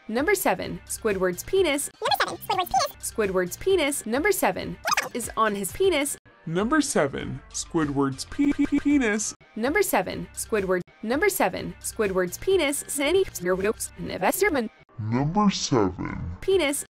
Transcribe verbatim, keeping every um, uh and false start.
Number seven, Squidward's penis. Squidward's penis. Number seven, is on his penis. Number seven, Squidward's pe pe penis. Number seven, Squidward. Number seven, Squidward's penis. Sandy. Number seven, Number seven, penis.